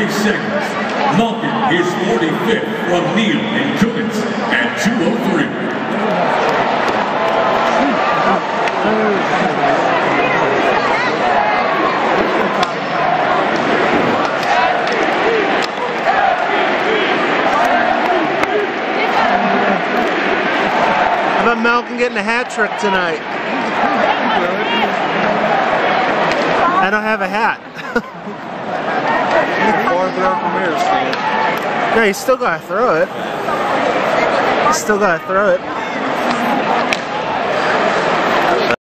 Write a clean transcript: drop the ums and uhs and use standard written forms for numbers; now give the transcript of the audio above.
seconds. Malkin is 45th from Neal and Kukins at 2:03. How about Malkin getting a hat trick tonight? I don't have a hat. Yeah, you still gotta throw it. You still gotta throw it.